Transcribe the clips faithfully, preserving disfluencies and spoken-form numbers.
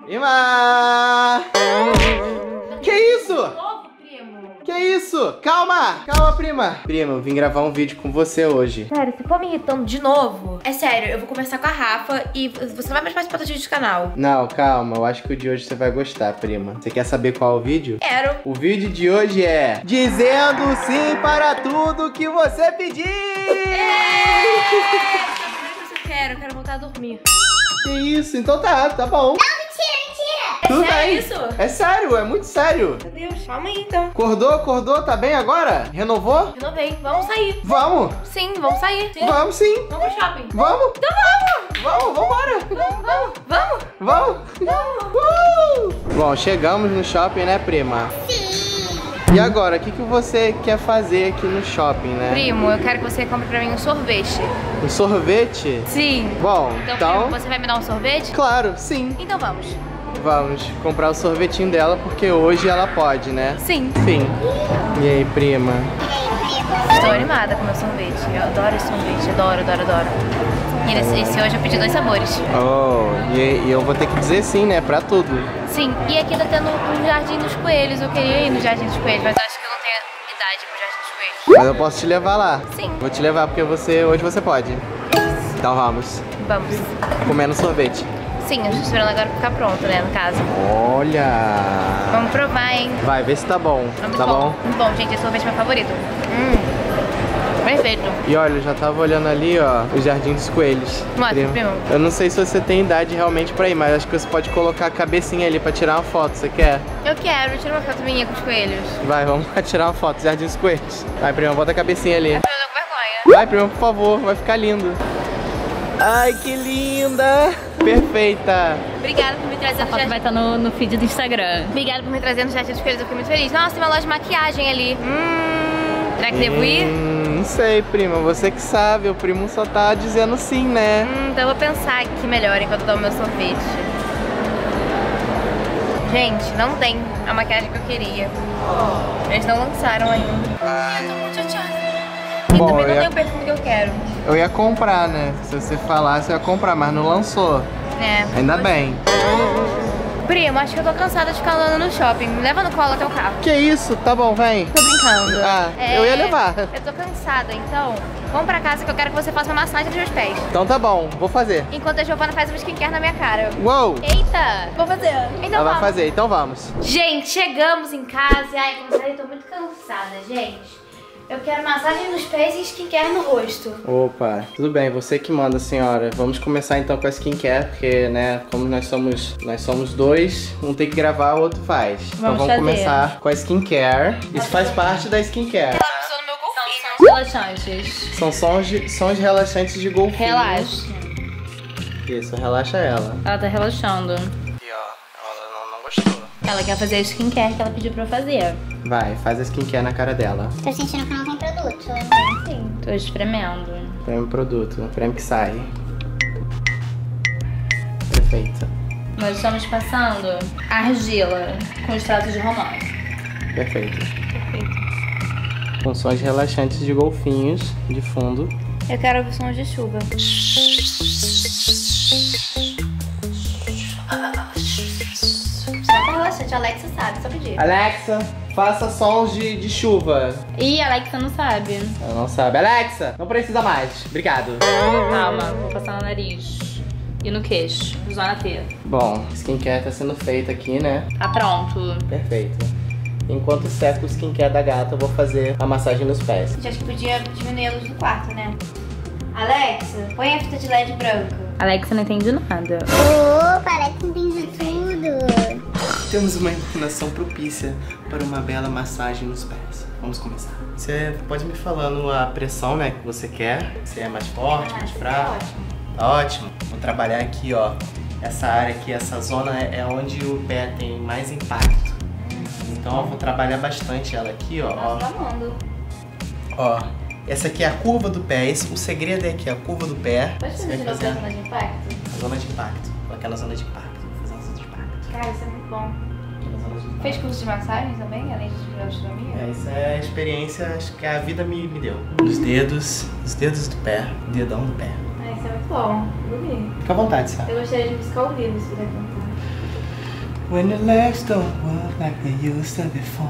Prima! Que isso? Que isso? Calma! Calma, prima! Prima, eu vim gravar um vídeo com você hoje. Sério, você for me irritando de novo? É sério, eu vou conversar com a Rafa e você não vai mais participar do vídeo do canal. Não, calma, eu acho que o de hoje você vai gostar, prima. Você quer saber qual é o vídeo? Quero. O vídeo de hoje é dizendo sim para tudo que você pedir! É! Eu quero, eu quero voltar a dormir. Que isso? Então tá, tá bom. É Tudo sério bem. isso? É sério, é muito sério. Meu Deus, calma aí então. Acordou, acordou, tá bem agora? Renovou? Renovei, vamos sair. Vamos! Sim, vamos sair. Sim. Vamos sim! Vamos pro shopping. Vamos! Então vamos! Vamos, vambora! Vamos, vamos! Vamos! Vamos! Uh! Bom, chegamos no shopping, né, prima? Sim! E agora, o que, que você quer fazer aqui no shopping, né? Primo, eu quero que você compre pra mim um sorvete. Um sorvete? Sim. Bom, Então, então... primo, você vai me dar um sorvete? Claro, sim. Então vamos. Vamos comprar o sorvetinho dela, porque hoje ela pode, né? Sim. Sim. E aí, prima? Estou animada com o meu sorvete. Eu adoro esse sorvete. Adoro, adoro, adoro. E esse, esse hoje eu pedi dois sabores. Oh, e, e eu vou ter que dizer sim, né? Pra tudo. Sim, e aqui tá tendo um Jardim dos Coelhos. Eu queria ir no Jardim dos Coelhos, mas acho que eu não tenho idade pro Jardim dos Coelhos. Mas eu posso te levar lá. Sim. Vou te levar porque você hoje você pode. Então vamos. Vamos. Comendo sorvete. Sim, eu estou esperando agora pra ficar pronto, né, no caso. Olha! Vamos provar, hein? Vai, vê se tá bom. Tá muito tá bom. bom? Muito bom, gente. Esse sorvete é meu favorito. Hum. Perfeito. E olha, eu já tava olhando ali, ó, o Jardim dos Coelhos. Mostra, Prima. primo. Eu não sei se você tem idade realmente pra ir, mas acho que você pode colocar a cabecinha ali pra tirar uma foto. Você quer? Eu quero. Tira uma foto minha com os coelhos. Vai, vamos lá tirar uma foto do Jardim dos Coelhos. Vai, prima, bota a cabecinha ali. Eu tô com vergonha. Vai, prima, por favor. Vai ficar lindo. Ai, que linda! Perfeita! Obrigada por me trazer A no foto Jardim. vai estar no, no feed do Instagram. Obrigada por me trazer no Jardim dos Coelhos. Eu fiquei muito feliz. Nossa, tem uma loja de maquiagem ali. Hum. Será que devo ir? Hum, não sei, prima. Você que sabe. O primo só tá dizendo sim, né? Hum, então eu vou pensar aqui melhor enquanto eu dou o meu sorvete. Gente, não tem a maquiagem que eu queria. Eles não lançaram ainda. Ai, eu tô muito chateada. E Bom, também não eu ia- tem o perfume que eu quero. Eu ia comprar, né? Se você falasse, eu ia comprar, mas não lançou. É. Ainda bem. Primo, acho que eu tô cansada de ficar andando no shopping. Me leva no colo até o carro. Que isso? Tá bom, vem. Tô brincando. Ah, É, eu ia levar. Eu tô cansada, então vamos pra casa que eu quero que você faça uma massagem nos meus pés. Então tá bom, vou fazer. Enquanto a Giovana faz uma skincare na minha cara. Uou! Eita! Vou fazer. Então Ela vai vamos. fazer, então vamos. Gente, chegamos em casa. Ai, como eu falei, tô muito cansada, gente. Eu quero massagem nos pés e skincare no rosto. Opa, tudo bem, você que manda, senhora. Vamos começar então com a skincare, porque, né, como nós somos, nós somos dois, um tem que gravar, o outro faz. Então Vamos vamos fazer. começar com a skincare. Isso faz parte da skincare. Ela pisou no meu golfinho. São relaxantes. São sons, de, sons relaxantes de golfinho. Relaxa. Isso, relaxa ela. Ela tá relaxando. E ó, ela não, não gostou. Ela quer fazer a skincare que ela pediu pra eu fazer. Vai, faz a skincare na cara dela. Tô sentindo que não tem produto. Sim. Tô espremendo. Prêmio produto, prêmio que sai. Perfeito. Nós estamos passando argila com extrato de romance. Perfeito. Com sons relaxantes de golfinhos de fundo. Eu quero ouvir sons de chuva. Só tá relaxante, a Alexa sabe, só pedir. Alexa, faça sons de, de chuva. Ih, a Alexa não sabe. Ela não sabe. Alexa, não precisa mais. Obrigado. Calma, vou passar no nariz. E no queixo, zona T. Bom, skincare tá sendo feita aqui, né? Tá pronto. Perfeito. Enquanto seca o skincare da gata, eu vou fazer a massagem nos pés. A gente acha que podia diminuir a luz do quarto, né? Alexa, põe a fita de L E D branca. Alexa não entende nada. Ô, parece que entende tudo. Temos uma inclinação propícia para uma bela massagem nos pés. Vamos começar. Você pode me falando a pressão, né, que você quer? Se é mais forte, mais fraco? Ótimo. Tá ótimo. Vou trabalhar aqui, ó. Essa área aqui, essa zona é onde o pé tem mais impacto. Então eu vou trabalhar bastante ela aqui, ó. Nossa, tá amando. Ó, essa aqui é a curva do pé. Esse, o segredo é aqui, a curva do pé. Pode Você fazer vai de novo fazer a zona de impacto? a zona de impacto. Colocar na zona de impacto. Vou fazer na zona de impacto. Cara, isso é muito bom. Na zona de impacto. Fez curso de massagem também, além de gastronomia? É, isso é a experiência, acho que a vida me, me deu. Os dedos, os dedos do pé, o dedão do pé. Ah, isso é muito bom. Dormi. Fica à vontade, sabe? Eu gostaria de música ao vivo, se puder cantar. When the legs don't work like they used to before.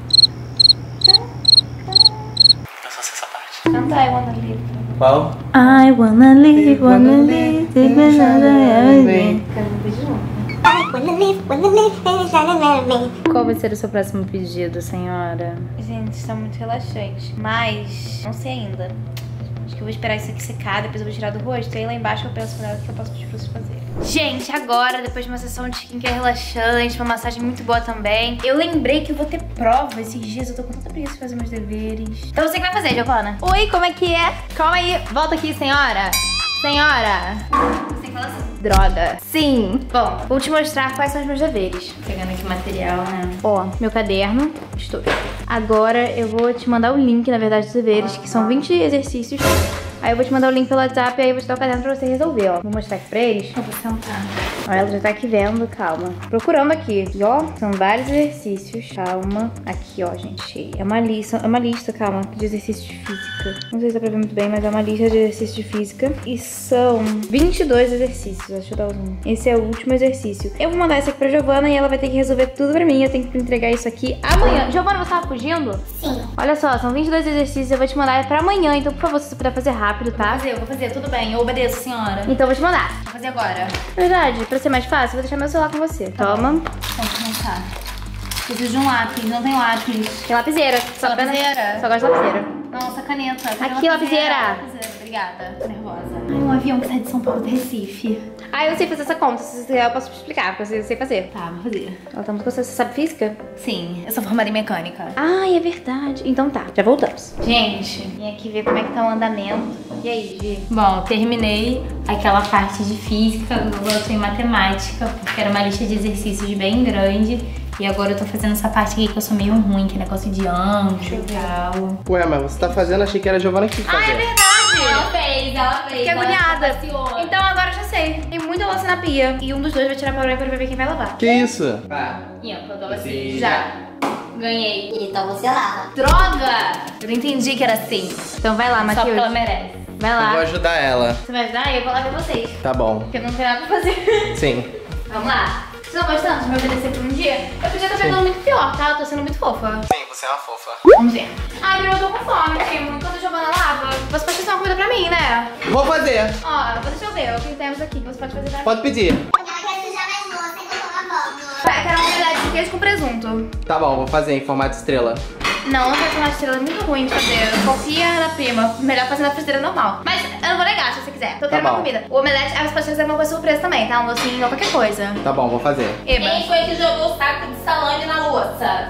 Eu só sei essa parte. Canta I Wanna Live. Qual? I wanna live, wanna live, live another everything. Quero um vídeo junto. I wanna live, wanna live, wanna live. Qual vai ser o seu próximo pedido, senhora? Gente, está muito relaxante. Mas, não sei ainda. Acho que eu vou esperar isso aqui secar, depois eu vou tirar do rosto. Aí lá embaixo eu penso nela que eu posso pedir pra vocês fazerem. Gente, agora, depois de uma sessão de skincare relaxante, uma massagem muito boa também, eu lembrei que eu vou ter prova esses dias. Eu tô com tanta preguiça de fazer meus deveres. Então você que vai fazer, Giovana. Oi, como é que é? Calma aí, volta aqui, senhora. Senhora. Você tem que falar assim. Droga. Sim. Bom, vou te mostrar quais são os meus deveres. Pegando aqui material, né? Ó, meu caderno. Estou. Agora eu vou te mandar o link, na verdade, dos deveres, que são vinte exercícios. Aí eu vou te mandar o link pelo WhatsApp e aí eu vou te dar o caderno pra você resolver, ó. Vou mostrar aqui pra eles. Eu vou sentar. Ó, ela já tá aqui vendo, calma. Procurando aqui, e, ó, são vários exercícios, calma. Aqui, ó, gente, é uma lista, é uma lista, calma, de exercícios de física. Não sei se dá pra ver muito bem, mas é uma lista de exercícios de física. E são vinte e dois exercícios, deixa eu dar o zoom. Esse é o último exercício. Eu vou mandar isso aqui pra Giovana e ela vai ter que resolver tudo pra mim. Eu tenho que entregar isso aqui amanhã. Giovana, você tava fugindo? Sim. Olha só, são vinte e dois exercícios, eu vou te mandar pra amanhã. Então, por favor, se você puder fazer rápido, tá? Vou fazer, eu vou fazer, tudo bem. Eu obedeço, senhora. Então eu vou te mandar. Vou fazer agora. Verdade, pra ser mais fácil, eu vou deixar meu celular com você. Toma. Vamos começar. Preciso de um lápis, não tem lápis. Tem lapiseira. Só Lapiseira? Só gosto de lapiseira. Nossa, caneta. Aqui, lapiseira. Lapiseira, obrigada. Tô nervosa. Ai, um avião que sai de São Paulo do Recife. Ah, eu sei fazer essa conta. Se você quiser, eu posso te explicar, porque eu sei fazer. Tá, vou fazer. Ela tá muito gostosa. Você sabe física? Sim, eu sou formada em mecânica. Ai, é verdade. Então tá, já voltamos. Gente, vim aqui ver como é que tá o andamento. E aí, Gi? Bom, eu terminei aquela parte de física, agora eu tô em matemática, porque era uma lista de exercícios bem grande. E agora eu tô fazendo essa parte aqui que eu sou meio ruim, que é negócio de ângulo e tal. Ué, mas você tá fazendo, achei que era a Giovana que ia fazer. Ah, é verdade! Ela fez, ela fez. Que ela agoniada. passeou. Então agora eu já sei. Tem muita louça na pia. E um dos dois vai tirar pra pra ver quem vai lavar. Que isso? Ah, Ih, eu dou assim. Sim. Já. Ganhei. Então você lava. Droga! Eu não entendi que era assim. Então vai lá, Só porque ela Matheus. merece. Vai eu vou lá. ajudar ela. Você vai ajudar? Eu vou lá ver vocês. Tá bom. Porque eu não tenho nada pra fazer. Sim. Vamos lá. Vocês estão gostando de me obedecer por um dia? Eu podia estar pegando muito pior, tá? Eu tô sendo muito fofa. Sim, você é uma fofa. Vamos ver. Ai, eu tô com fome, primo. Enquanto a Giovana lava, você pode fazer uma comida pra mim, né? Vou fazer. Ó, deixa eu ver o que temos aqui que você pode fazer pra mim. Pode pedir. Eu quero sujar mais louça que eu tô lavando. Eu quero uma omelete de queijo com presunto. Tá bom, vou fazer em formato estrela. Não, não faz uma estrela, é muito ruim de fazer. Confia na prima. Melhor fazer na frigideira normal. Mas eu não vou negar se você quiser. Então eu quero Tá uma bom. comida. O omelete, aí você pode fazer uma coisa surpresa também, tá? Um docinho ou qualquer coisa. Tá bom, vou fazer. Eba. Quem foi que jogou o saco de salame na louça?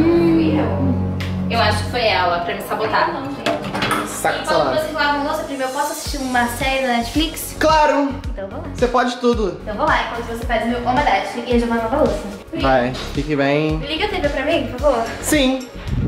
Hum. Eu acho que foi ela, pra me sabotar. Saco de Enquanto salame. vocês lavam louça, prima, eu posso assistir uma série na Netflix? Claro! Então eu vou lá. Você pode tudo. Então eu vou lá, enquanto você faz o meu omelete e a Giovana lava a louça. Vai, fique bem. Liga a T V pra mim, por favor. Sim.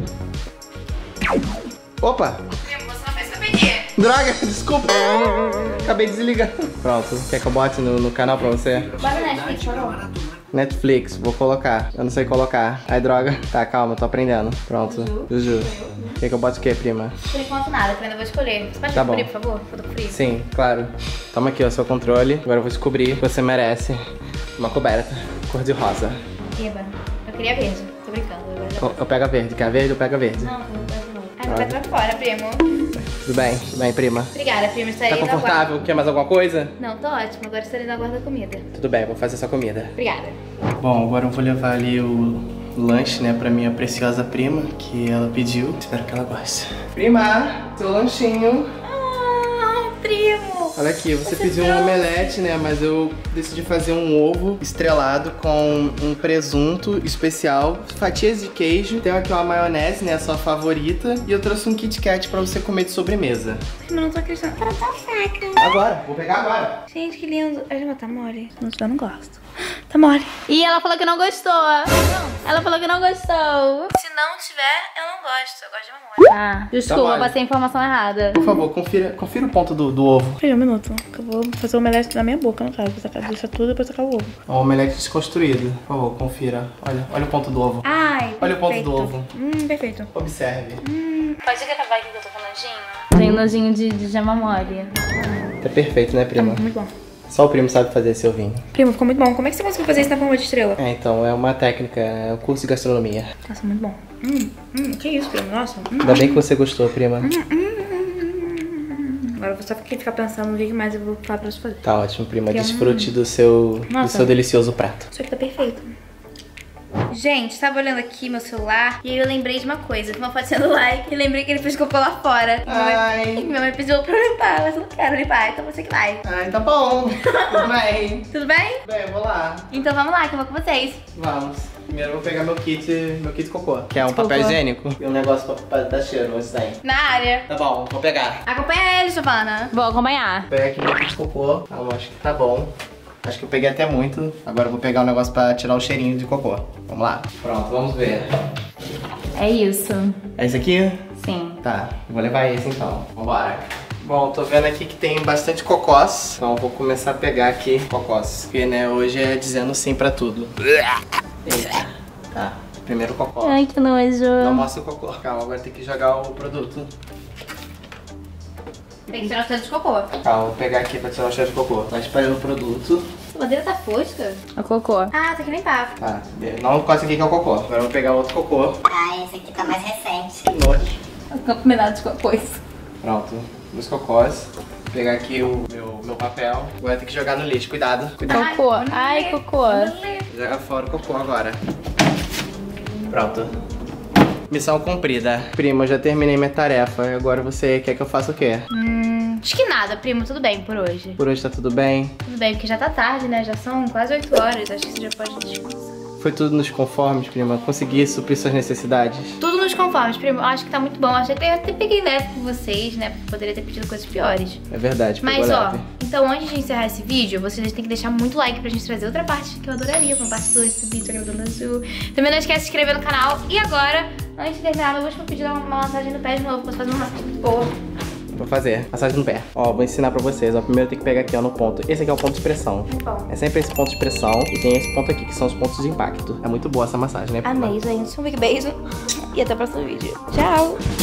Opa! Primo, você não fez o que eu pedi. Droga, desculpa. Acabei de desligar. Pronto, quer que eu bote no, no canal pra você? Bota na Netflix, por favor. Netflix, vou colocar. Eu não sei colocar. Ai, droga. Tá, calma, tô aprendendo. Pronto. Juju. Quer que eu bote o quê, prima? Por enquanto nada, que eu ainda vou escolher. Você pode Tá descobrir, bom. por favor? Eu tô com frio. Sim, claro. Toma aqui, ó, seu controle. Agora eu vou descobrir que você merece uma coberta cor de rosa. Eba, eu queria verde. Tô brincando. Eu, Eu, eu pego a verde. Quer a verde? Eu pego a verde. Não, não, não, não. Ai, meu pé vai fora, primo. Tudo bem? Tudo bem, prima? Obrigada, primo. Estarei Tá no aguardo. confortável? Quer mais alguma coisa? Não, tô ótimo. Agora estarei no aguardo da comida. Tudo bem, vou fazer sua comida. Obrigada. Bom, agora eu vou levar ali o lanche, né, pra minha preciosa prima, que ela pediu. Espero que ela goste. Prima, seu lanchinho. Ah, primo. Olha aqui, você pediu um omelete, né, mas eu decidi fazer um ovo estrelado com um presunto especial, fatias de queijo. Tem aqui uma maionese, né, a sua favorita. E eu trouxe um Kit Kat pra você comer de sobremesa. Primo, eu não tô acreditando. Ela tá fraca. Agora, vou pegar agora. Gente, que lindo. A gema tá mole. Não, eu não gosto. Tá mole. E ela falou que não gostou. Ela falou que não gostou. Se não tiver, eu não gosto. Eu gosto de mamãe. Ah, desculpa, Tá bom. passei a informação errada. Por favor, confira, confira o ponto do, do ovo. Peraí um minuto, que eu vou fazer o omelete na minha boca, no caso. Vou tacar, deixar tudo e depois tacar o ovo. Um omelete desconstruído. Por favor, confira. Olha, olha o ponto do ovo. Ai, Olha o ponto perfeito. do ovo. Hum, perfeito. Observe. Pode gravar aqui que eu tô com nojinho? Tem nojinho de, de gema mole. Tá perfeito, né, prima? Muito bom. Só o primo sabe fazer esse ovinho. Primo, ficou muito bom. Como é que você conseguiu fazer isso na forma de estrela? É, então, é uma técnica, é um curso de gastronomia. Nossa, muito bom. Hum, hum, que isso, primo? Nossa. Hum, Ainda bem que você gostou, prima. hum, hum. Agora eu vou só ficar pensando no que mais eu vou falar pra você fazer. Tá ótimo, prima. Tem um- Desfrute do seu, do Nossa. seu delicioso prato. Isso aqui tá perfeito. Gente, tava olhando aqui meu celular e aí eu lembrei de uma coisa. Uma foto sendo like e lembrei que ele fez cocô lá fora. Ai. E minha mãe pediu pra eu limpar, mas eu não quero limpar, então você que vai. Ai, tá bom. Tudo bem. Tudo bem? Bem, eu vou lá. Então vamos lá, que eu vou com vocês. Vamos. Primeiro eu vou pegar meu kit, meu kit cocô. Que é um Cocô. papel higiênico e um negócio pra, pra dar cheiro antes daí. Na área. Tá bom, vou pegar. Acompanha ele, Giovana. Vou acompanhar. Vou pegar aqui meu kit cocô. Ah, eu acho que tá bom. Acho que eu peguei até muito. Agora eu vou pegar um negócio pra tirar o cheirinho de cocô. Vamos lá. Pronto, vamos ver. É isso. É esse aqui? Sim. Tá, eu vou levar esse então. Vambora. Bom, tô vendo aqui que tem bastante cocós. Então eu vou começar a pegar aqui cocós. Porque, né, hoje é dizendo sim pra tudo. Eita. Tá, primeiro cocó. Ai, que nojo. Não mostra o cocô. Calma, agora tem que jogar o produto. Tem que tirar o cheiro de cocô. Calma, vou pegar aqui pra tirar o cheiro de cocô. Tá espalhando o produto. A bandeira tá fosca. O cocô. Ah, tem que limpar. Tá, não encosta aqui que é o cocô. Agora eu vou pegar outro cocô. Ah, esse aqui tá mais recente. Que nojo. Combinado de cocôs. Pronto, dois cocós. Vou pegar aqui o meu, meu papel. Agora tem que jogar no lixo. Cuidado, cuidado. Cocô. Ai, cocô. Joga fora o cocô agora. Pronto. Missão cumprida. Prima, eu já terminei minha tarefa. Agora você quer que eu faça o quê? Hum, acho que nada, primo. Tudo bem por hoje. Por hoje tá tudo bem? Tudo bem, porque já tá tarde, né? Já são quase oito horas. Acho que você já pode descansar. Foi tudo nos conformes, prima? Consegui suprir suas necessidades? Tudo nos conformes, primo. Acho que tá muito bom. Acho que eu até peguei leve com vocês, né? Porque poderia ter pedido coisas piores. É verdade, pegou Mas, ó, leve. então antes de encerrar esse vídeo, vocês têm que deixar muito like pra gente trazer outra parte que eu adoraria, uma parte dois desse vídeo, agradando azul. Também não esquece de se inscrever no canal. E agora, antes de terminar, eu vou pedir uma massagem no pé de novo, posso fazer uma massagem muito boa. Vou fazer. Massagem no pé. Ó, vou ensinar pra vocês. Ó, primeiro tem que pegar aqui, ó, no ponto. Esse aqui é o ponto de pressão. Muito bom. É sempre esse ponto de pressão e tem esse ponto aqui, que são os pontos de impacto. É muito boa essa massagem, né, prima? Amei, gente. Um big beijo e até o próximo vídeo. Tchau!